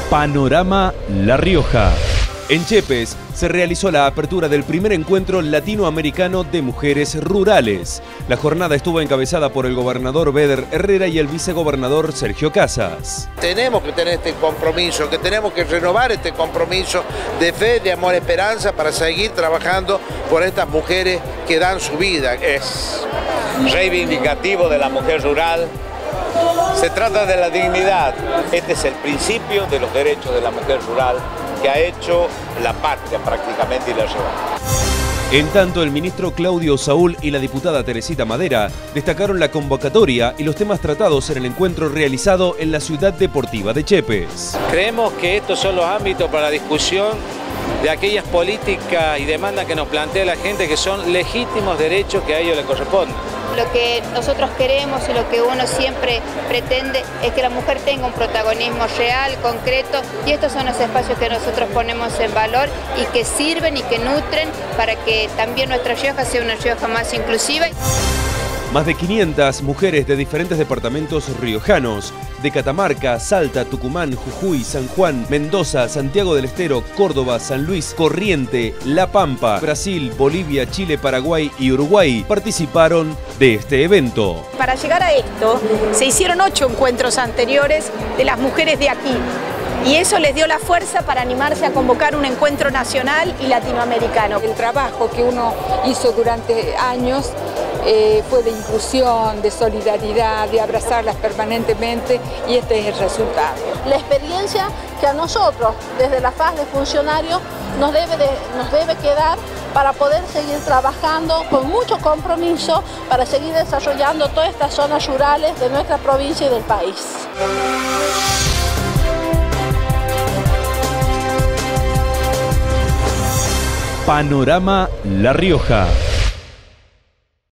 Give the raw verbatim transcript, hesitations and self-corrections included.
Panorama La Rioja. En Yepes se realizó la apertura del primer encuentro latinoamericano de mujeres rurales. La jornada estuvo encabezada por el gobernador Beder Herrera y el vicegobernador Sergio Casas. Tenemos que tener este compromiso, que tenemos que renovar este compromiso de fe, de amor, esperanza para seguir trabajando por estas mujeres que dan su vida. Es reivindicativo de la mujer rural. Se trata de la dignidad. Este es el principio de los derechos de la mujer rural que ha hecho la patria prácticamente y la lleva. En tanto, el ministro Claudio Saúl y la diputada Teresita Madera destacaron la convocatoria y los temas tratados en el encuentro realizado en la ciudad deportiva de Yepes. Creemos que estos son los ámbitos para la discusión de aquellas políticas y demandas que nos plantea la gente, que son legítimos derechos que a ellos les corresponden. Lo que nosotros queremos y lo que uno siempre pretende es que la mujer tenga un protagonismo real, concreto, y estos son los espacios que nosotros ponemos en valor y que sirven y que nutren para que también nuestra Rioja sea una Rioja más inclusiva. Más de quinientas mujeres de diferentes departamentos riojanos, de Catamarca, Salta, Tucumán, Jujuy, San Juan, Mendoza, Santiago del Estero, Córdoba, San Luis, Corriente, La Pampa, Brasil, Bolivia, Chile, Paraguay y Uruguay participaron de este evento. Para llegar a esto, se hicieron ocho encuentros anteriores de las mujeres de aquí. Y eso les dio la fuerza para animarse a convocar un encuentro nacional y latinoamericano. El trabajo que uno hizo durante años eh, fue de inclusión, de solidaridad, de abrazarlas permanentemente, y este es el resultado. La experiencia que a nosotros, desde la faz de funcionarios, nos debe, de, nos debe quedar para poder seguir trabajando con mucho compromiso para seguir desarrollando todas estas zonas rurales de nuestra provincia y del país. Panorama La Rioja.